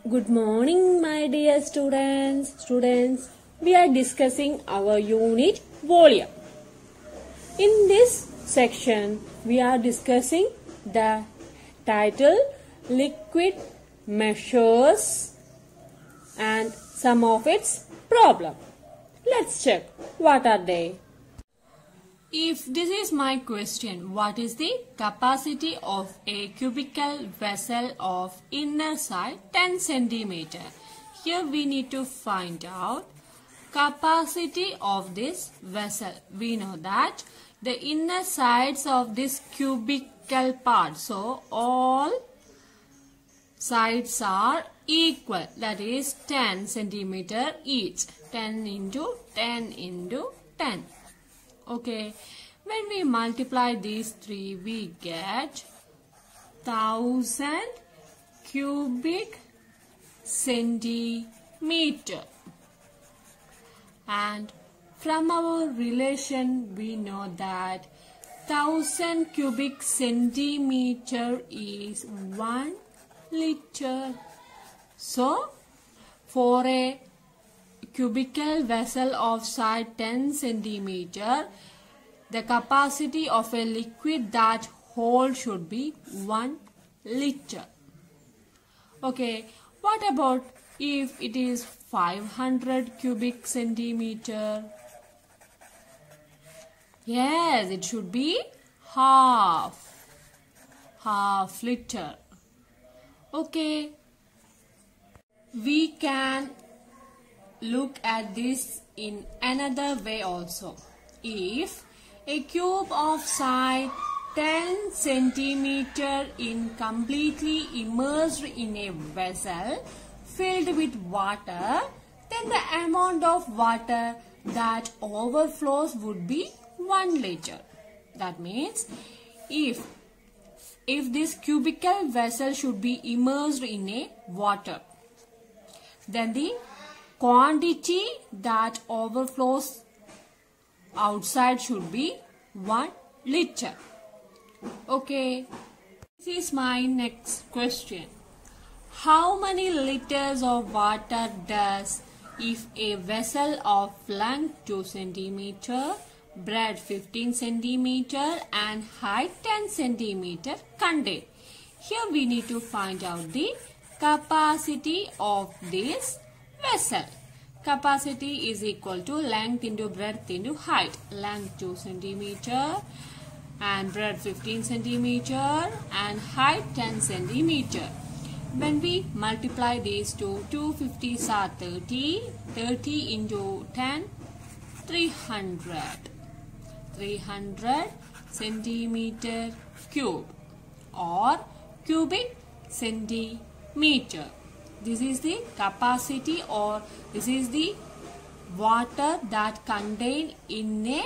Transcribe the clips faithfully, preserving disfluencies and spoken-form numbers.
Good morning, my dear students. Students, we are discussing our unit volume. In this section, we are discussing the title liquid measures and some of its problem. Let's check what are they. If this is my question, what is the capacity of a cubical vessel of inner side ten centimeter? Here we need to find out capacity of this vessel. We know that the inner sides of this cubical part, so all sides are equal, that is ten centimeter each, ten into ten into ten. Okay, when we multiply these three, we get thousand cubic centimeter. And from our relation, we know that thousand cubic centimeter is one liter. So, for a cubical vessel of side ten centimeter, the capacity of a liquid that holds should be one liter. Okay, what about if it is five hundred cubic centimeter? Yes, it should be half, half liter. Okay, we can look at this in another way also. If a cube of side ten centimeter is completely immersed in a vessel filled with water, then the amount of water that overflows would be one liter. That means if if this cubical vessel should be immersed in a water, then the quantity that overflows outside should be one liter. Okay, this is my next question. How many liters of water does if a vessel of length two centimeter, breadth fifteen centimeter and height ten centimeter contain? Here we need to find out the capacity of this vessel. Capacity is equal to length into breadth into height. Length two centimeter and breadth fifteen centimeter and height ten centimeter. When we multiply these two, two fifty are thirty. thirty into ten, three hundred. three hundred centimeter cube or cubic centimeter. This is the capacity, or this is the water that contained in a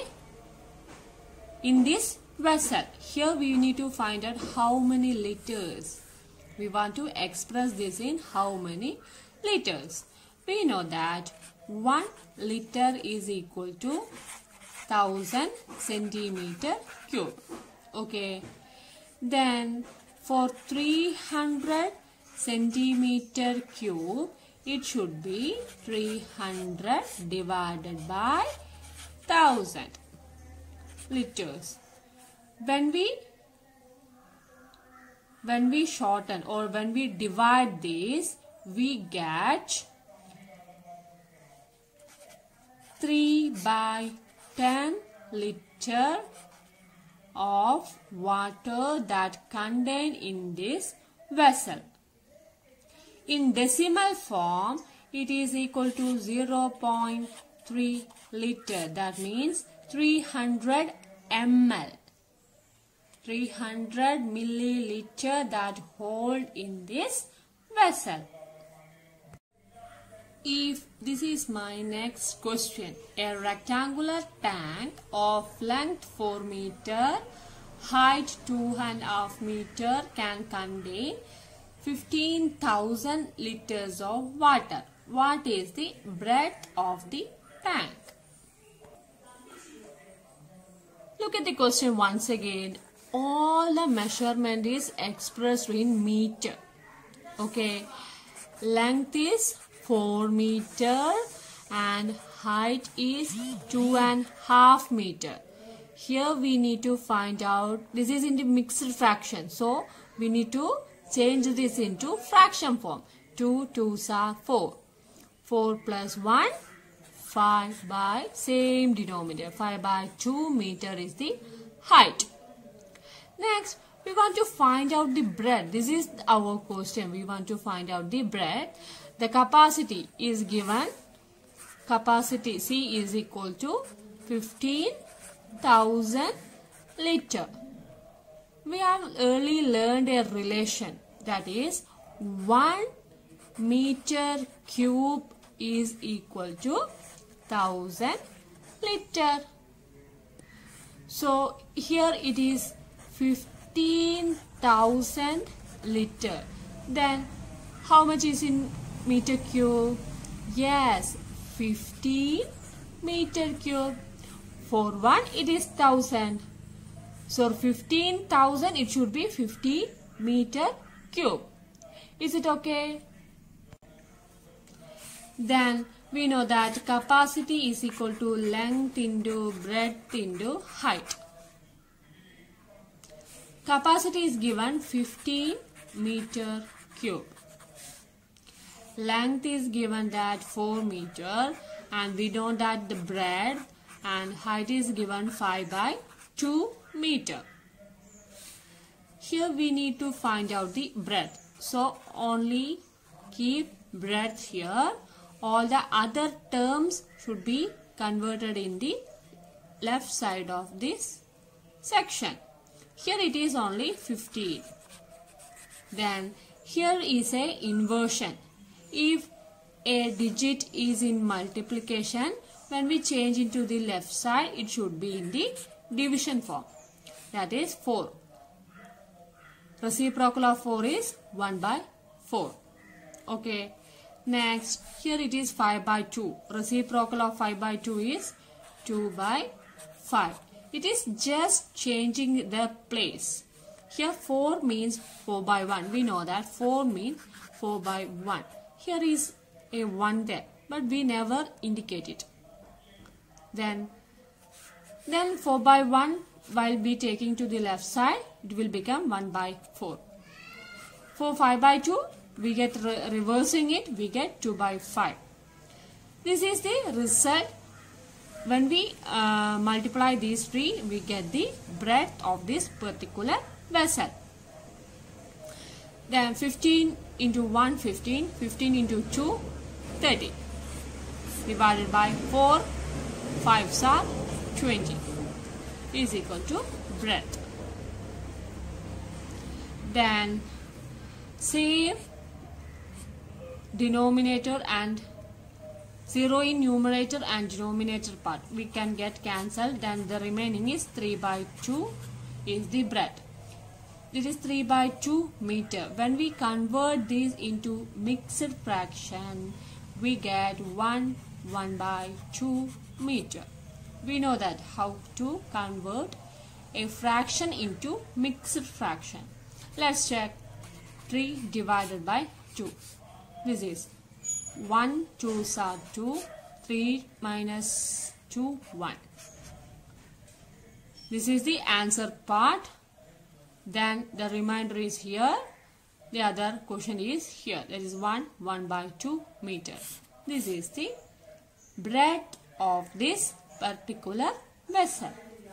in this vessel. Here we need to find out how many liters. We want to express this in how many liters. We know that one liter is equal to thousand centimeter cube. Okay. Then for three hundred centimeter cube, it should be three hundred divided by one thousand liters. When we when we shorten or when we divide this, we get three by ten liter of water that contain in this vessel. In decimal form, it is equal to zero point three liter. That means three hundred milliliters. three hundred milliliter that hold in this vessel. If this is my next question, a rectangular tank of length four meter, height two and a half meter can contain fifteen thousand liters of water. What is the breadth of the tank? Look at the question once again. All the measurement is expressed in meter. Okay. length is four meter and height is two and half meter. Here we need to find out, this is in the mixed fraction, so we need to change this into fraction form. two twos are four. four plus one, five by same denominator. five by two meter is the height. Next, we want to find out the breadth. This is our question. We want to find out the breadth. The capacity is given. Capacity C is equal to fifteen thousand liter. We have early learned a relation, that is one meter cube is equal to one thousand liter. So here it is fifteen thousand liter. Then how much is in meter cube? Yes, fifteen meter cube. For one it is one thousand. So fifteen thousand, it should be fifty meter cube. Is it okay? Then we know that capacity is equal to length into breadth into height. Capacity is given fifteen meter cube. Length is given that four meter, and we know that the breadth and height is given five by two meter. Here we need to find out the breadth. So only keep breadth here. All the other terms should be converted in the left side of this section. Here it is only fifteen. Then here is a inversion. If a digit is in multiplication, when we change into the left side, it should be in the division form. That is four. Reciprocal of four is one by four. Okay. Next, here it is five by two. Reciprocal of five by two is two by five. It is just changing the place. Here four means four by one. We know that four means four by one. Here is a one there, but we never indicate it. Then, then four by one, while we taking to the left side, it will become one by four. For five by two, we get re reversing it, we get two by five. This is the result. When we uh, multiply these three, we get the breadth of this particular vessel. Then fifteen into one, fifteen. fifteen into two, thirty. Divided by four, fives are twenty. Is equal to breadth. Then save denominator and zero in numerator and denominator part. We can get cancelled. Then the remaining is three by two is the breadth. This is three by two meter. When we convert these into mixed fraction, we get one, one by two meter. We know that how to convert a fraction into mixed fraction. Let's check. three divided by two. This is one, two are two, three minus two, one. This is the answer part. Then the remainder is here. The other question is here. That is one, one by two meter. This is the breadth of this particular vessel.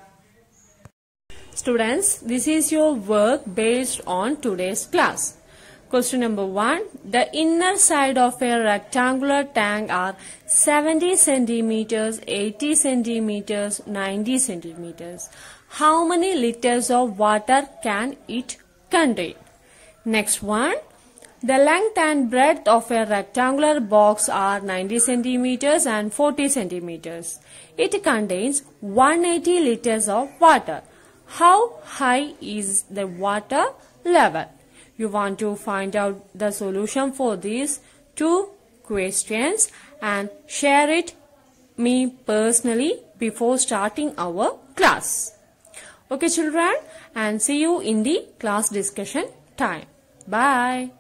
Students, this is your work based on today's class. Question number one. The inner side of a rectangular tank are seventy centimeters, eighty centimeters, ninety centimeters. How many liters of water can it contain? Next one. The length and breadth of a rectangular box are ninety centimeters and forty centimeters. It contains one hundred eighty liters of water. How high is the water level? You want to find out the solution for these two questions and share it me personally before starting our class. Okay children, and see you in the class discussion time. Bye.